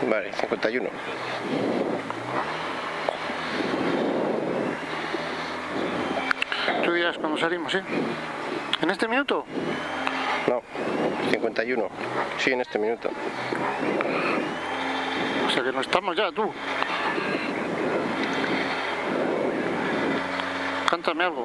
Vale, 51. Tú dirás cuando salimos, ¿sí? ¿En este minuto? No, 51. Sí, en este minuto. O sea que no estamos ya, tú. Cántame algo.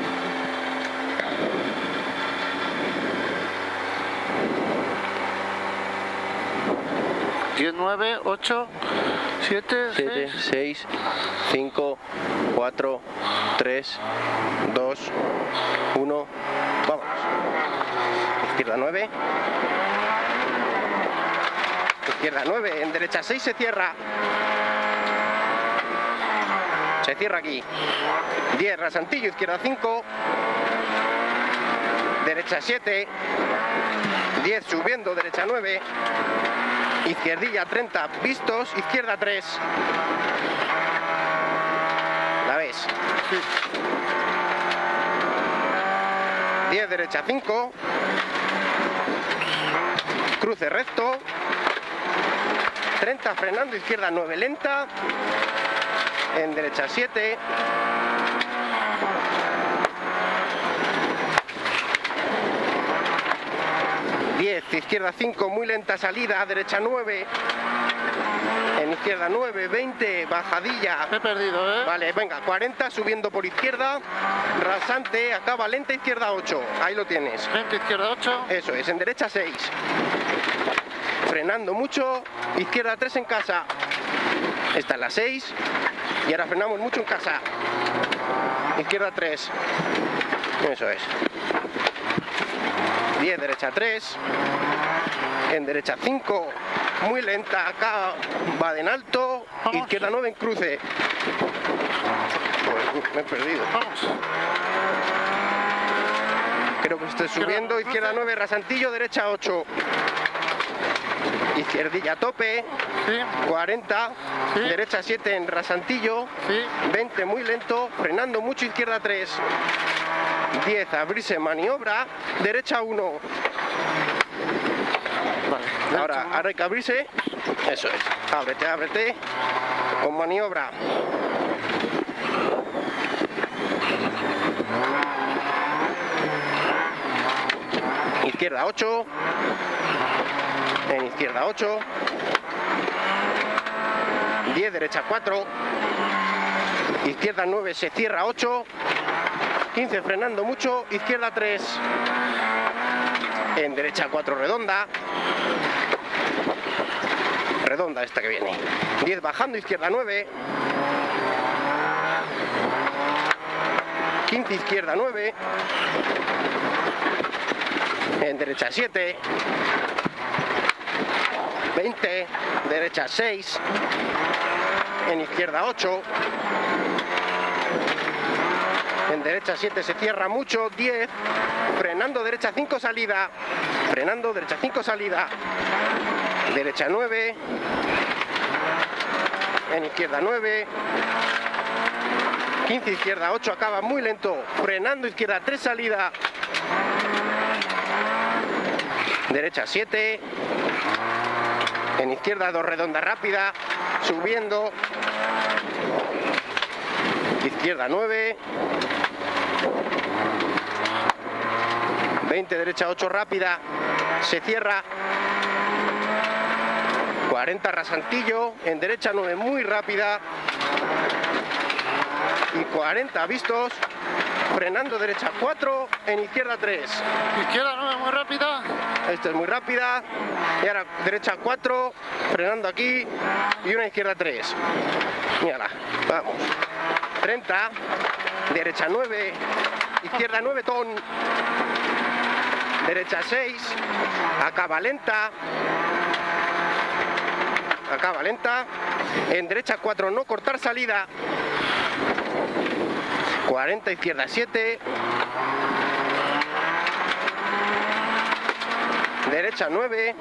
Diez, 9, 8, 7, 7, 6, 5, 4, 3, 2, 1. Vamos. Izquierda 9. Izquierda 9. En derecha 6 se cierra. Se cierra aquí. 10, rasantillo, izquierda 5. Derecha 7. 10 subiendo, derecha 9. Izquierdilla 30 vistos, izquierda 3. ¿La ves? sí. 10, derecha 5. Cruce recto. 30 frenando, izquierda 9 lenta. En derecha 7. Izquierda 5, muy lenta salida, derecha 9, en izquierda 9, 20, bajadilla. Me he perdido, ¿eh? Vale, venga, 40, subiendo por izquierda, rasante, acaba lenta, izquierda 8, ahí lo tienes. Lenta, izquierda 8. Eso es, en derecha 6, frenando mucho, izquierda 3 en casa, esta es la 6, y ahora frenamos mucho en casa, izquierda 3, eso es. 10, derecha 3, en derecha 5, muy lenta, acá va de en alto, Vamos. Izquierda 9 en cruce. Pues me he perdido. Vamos. Creo que estoy subiendo, izquierda 9, rasantillo, derecha 8. Izquierdilla a tope, Sí, 40, Sí. derecha 7 en rasantillo, sí. 20 muy lento, frenando mucho, izquierda 3. 10, abrirse, maniobra, derecha 1. Vale. Ahora hay que abrirse, eso es, ábrete, ábrete, con maniobra. Izquierda 8, en izquierda 8, 10, derecha 4, izquierda 9, se cierra 8, 15 frenando mucho, izquierda 3, en derecha 4 redonda, redonda esta que viene, 10 bajando, izquierda 9, 15 izquierda 9, en derecha 7, 20, derecha 6, en izquierda 8, en derecha 7 se cierra mucho, 10, frenando derecha 5 salida, frenando derecha 5 salida, derecha 9, en izquierda 9, 15 izquierda 8 acaba muy lento, frenando izquierda 3 salida, derecha 7, en izquierda 2 redonda rápida, subiendo, izquierda 9, 20 derecha 8 rápida, se cierra, 40 rasantillo, en derecha 9 muy rápida, y 40 vistos, frenando derecha 4, en izquierda 3. Izquierda 9 muy rápida. Esta es muy rápida, y ahora derecha 4, frenando aquí, y una izquierda 3. Mírala, vamos. 30, derecha 9, izquierda 9 ton, derecha 6, acaba lenta, en derecha 4 no cortar salida, 40 izquierda 7, derecha 9,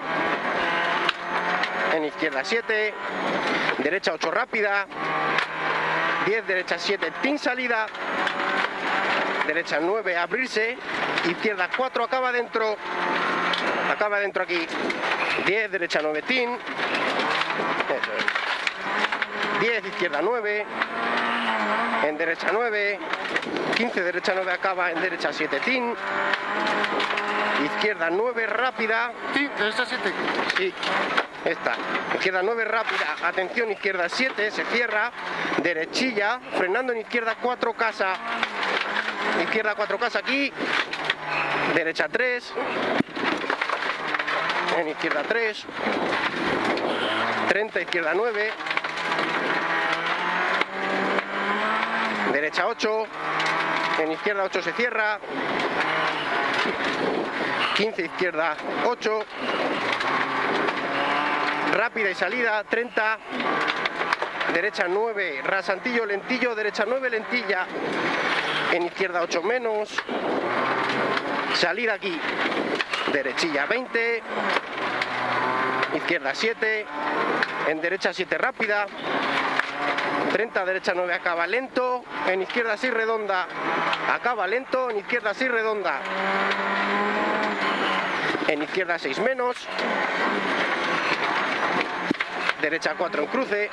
en izquierda 7, derecha 8 rápida, 10 derecha 7 pin salida, derecha 9 abrirse, izquierda 4 acaba dentro aquí, 10 derecha 9 tin, Eso es. 10, izquierda 9, en derecha 9, 15, derecha 9 acaba, en derecha 7 tin, izquierda 9 rápida, Tin, derecha 7. sí, esta, izquierda 9 rápida, atención, izquierda 7, se cierra, derechilla, frenando en izquierda 4 casa, izquierda 4 casa aquí, derecha 3, en izquierda 3, 30, izquierda 9, derecha 8, en izquierda 8 se cierra, 15, izquierda 8, rápida y salida, 30, derecha 9, rasantillo, lentillo, derecha 9, lentilla, en izquierda 8 menos, salida aquí, derechilla 20, izquierda 7, en derecha 7 rápida, 30, derecha 9 acaba lento, en izquierda 6 redonda, acaba lento, en izquierda 6 redonda, en izquierda 6 menos, derecha 4 en cruce,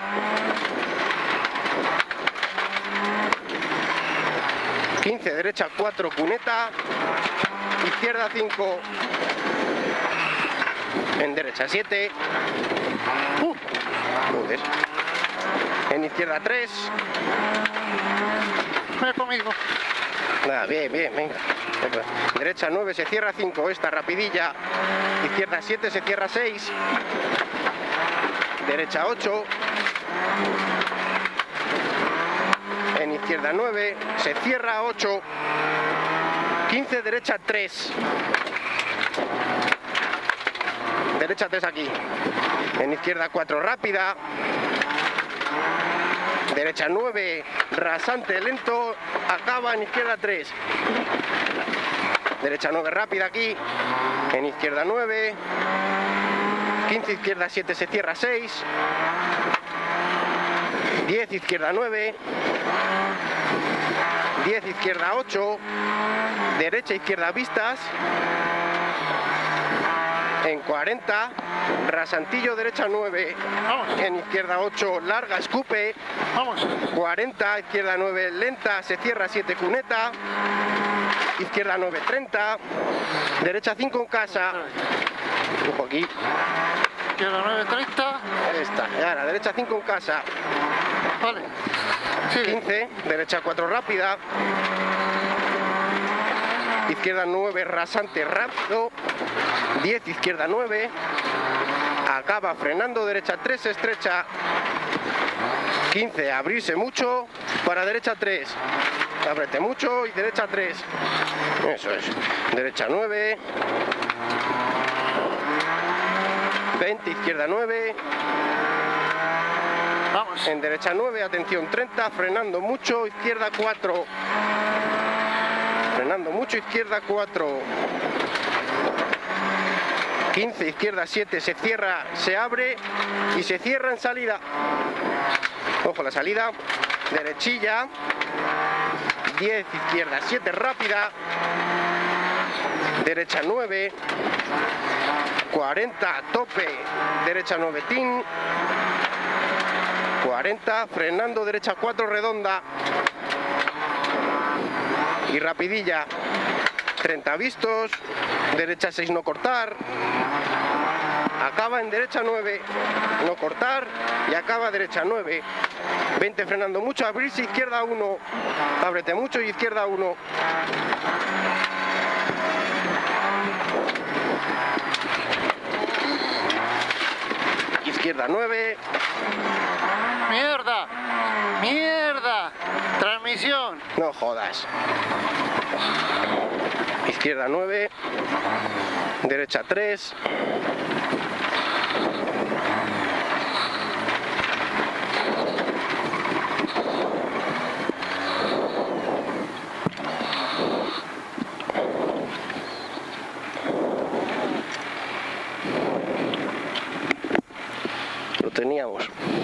...15, derecha 4 cuneta, izquierda 5, en derecha 7, joder. En izquierda 3. Ven conmigo. Nada, bien, bien, venga. Derecha 9, se cierra 5, esta rapidilla. Izquierda 7, se cierra 6. Derecha 8. En izquierda 9, se cierra 8. 15, derecha 3. Derecha 3 aquí. En izquierda 4 rápida. Derecha 9, rasante, lento, acaba en izquierda 3. Derecha 9 rápida aquí, en izquierda 9. 15, izquierda 7, se cierra 6. 10, izquierda 9. 10, izquierda 8. Derecha, izquierda vistas. En 40, rasantillo, derecha 9, Vamos. en izquierda 8, larga, escupe, Vamos. 40, izquierda 9, lenta, se cierra 7, cuneta, izquierda 9, 30, derecha 5 en casa, ojo aquí, Izquierda 9, 30. ahí está, y ahora derecha 5 en casa, Vale. Sigue. 15, derecha 4 rápida, izquierda 9, rasante, rápido, 10, izquierda 9, acaba frenando, derecha 3, estrecha, 15, abrirse mucho, para derecha 3, ábrete mucho y derecha 3, eso es, derecha 9, 20, izquierda 9, Vamos. en derecha 9, atención 30, frenando mucho, izquierda 4, frenando mucho, izquierda 4, 15, izquierda 7, se cierra, se abre y se cierra en salida. Ojo la salida, derechilla, 10, izquierda 7, rápida, derecha 9, 40, tope, derecha 9, tin, 40, frenando, derecha 4, redonda y rapidilla, 30 vistos, derecha 6 no cortar, acaba en derecha 9, no cortar y acaba derecha 9, 20 frenando mucho, abrirse, izquierda 1, ábrete mucho y izquierda 1. Izquierda 9, ¡Mierda! ¡Mierda! Transmisión. no jodas. Izquierda 9, derecha 3, lo teníamos.